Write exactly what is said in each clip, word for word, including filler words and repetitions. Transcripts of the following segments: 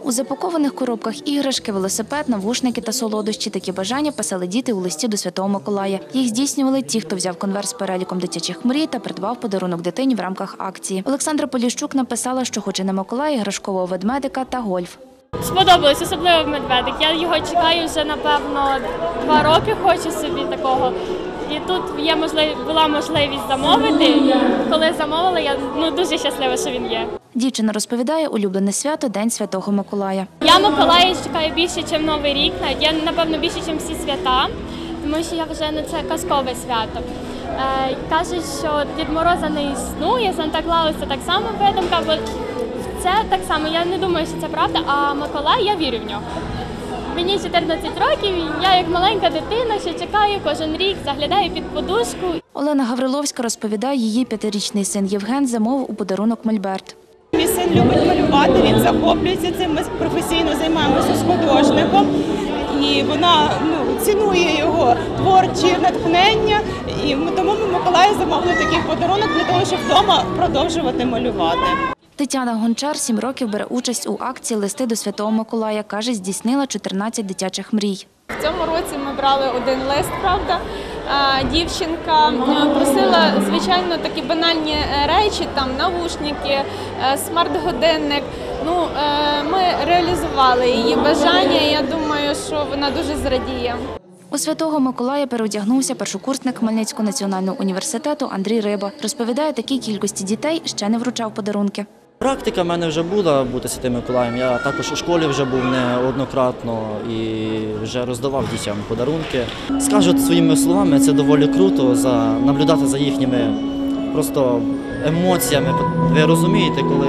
У запакованих коробках іграшки, велосипед, навушники та солодощі. Такі бажання писали діти у листі до Святого Миколая. Їх здійснювали ті, хто взяв конверт з переліком дитячих мрій та придбав подарунок дитині в рамках акції. Олександра Поліщук написала, що хоче на Миколая іграшкового ведмедика та гольф. Сподобалось, особливо медведик. Я його чекаю вже, напевно, два роки, хочу собі такого. І тут є можлив... була можливість замовити. Коли замовила, я ну, дуже щаслива, що він є. Дівчина розповідає, улюблене свято – День Святого Миколая. Я Миколая чекаю більше, ніж Новий рік. Навіть я, напевно, більше, ніж всі свята, тому що я вважаю, що це казкове свято. Е, кажуть, що Дід Мороза не існує, Санта-Клауса так само видумка, бо це так само, я не думаю, що це правда, а Миколай, я вірю в нього. Мені чотирнадцять років, я як маленька дитина, що чекаю кожен рік, заглядаю під подушку. Олена Гавриловська розповідає, її п'ятирічний син Євген замовив у подарунок мольберт. Мій син любить малювати, він захоплюється цим, ми професійно займаємося з художником. І вона ну, цінує його творчі натхнення, і тому ми Миколаю замовили такий подарунок для того, щоб вдома продовжувати малювати. Тетяна Гончар сім років бере участь у акції «Листи до Святого Миколая». Каже, здійснила чотирнадцять дитячих мрій. В цьому році ми брали один лист, правда. Дівчинка просила, звичайно, такі банальні речі, там навушники, смарт-годинник. Ну, ми реалізували її бажання, і я думаю, що вона дуже зрадіє. У Святого Миколая переодягнувся першокурсник Хмельницького національного університету Андрій Риба. Розповідає, такій кількості дітей ще не вручав подарунки. Практика в мене вже була бути Святим Миколаєм. Я також у школі вже був неоднократно і вже роздавав дітям подарунки. Скажу своїми словами, це доволі круто за, наблюдати за їхніми просто емоціями. Ви розумієте, коли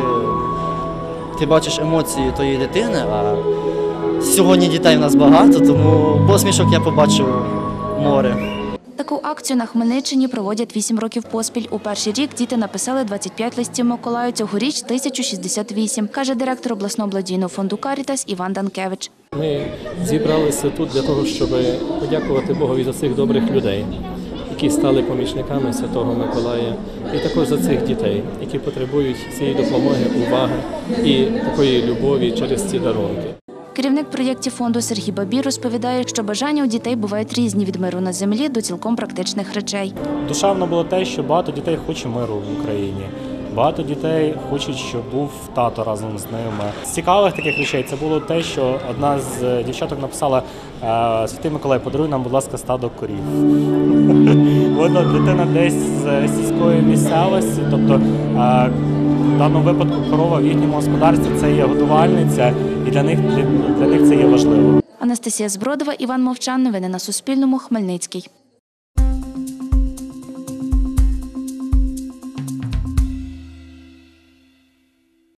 ти бачиш емоції тої дитини, а сьогодні дітей в нас багато, тому посмішок я побачив море. Таку акцію на Хмельниччині проводять вісім років поспіль. У перший рік діти написали двадцять п'ять листів Миколаю, цьогоріч – тисячу шістдесят вісім, каже директор обласного благодійного фонду «Карітас» Іван Данкевич. Ми зібралися тут для того, щоб подякувати Богові за цих добрих людей, які стали помічниками Святого Миколая, і також за цих дітей, які потребують цієї допомоги, уваги і такої любові через ці дарунки. Керівник проєктів фонду Сергій Бабій розповідає, що бажання у дітей бувають різні – від миру на землі до цілком практичних речей. Душевно було те, що багато дітей хоче миру в Україні. Багато дітей хочуть, щоб був тато разом з ними. З цікавих таких речей це було те, що одна з дівчаток написала: «Святий Миколай, подаруй нам, будь ласка, стадо корів». Вона дитина десь з сільської місцевості, тобто в даному випадку корова в їхньому господарстві – це є годувальниця, і для них, для, для них це є важливо. Анастасія Збродова, Іван Мовчан. Новини на Суспільному. Хмельницький.